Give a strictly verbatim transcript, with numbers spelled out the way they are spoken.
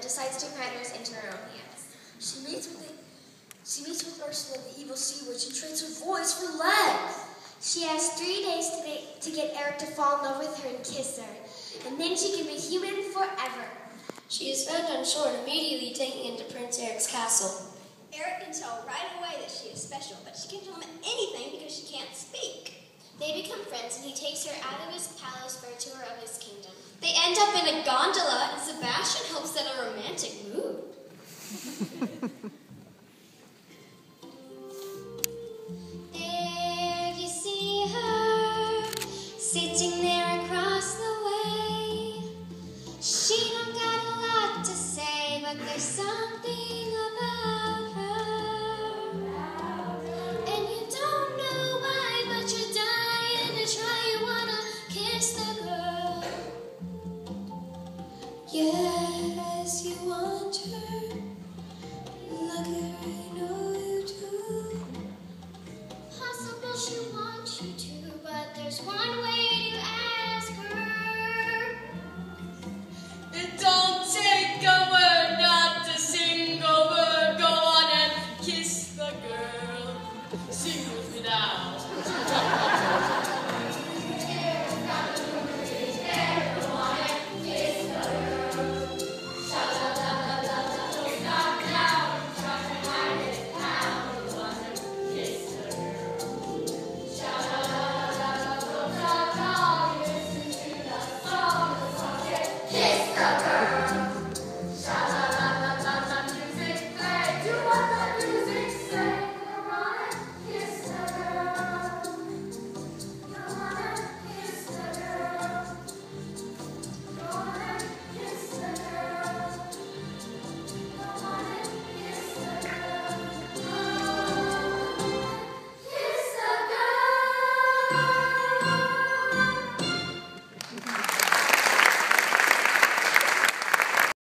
decides to take matters into her own hands. She meets with the, she meets with Ursula, the evil sea witch, and trades her voice for legs. She has three days to, be, to get Eric to fall in love with her and kiss her, and then she can be human forever. She is found on shore and immediately taken into Prince Eric's castle. Eric can tell right away that she is special, but she can't tell him anything because she can't speak. They become friends, and he takes her out of his palace for a tour of his kingdom. They end up in a gondola, and Sebastian helps set a romantic mood.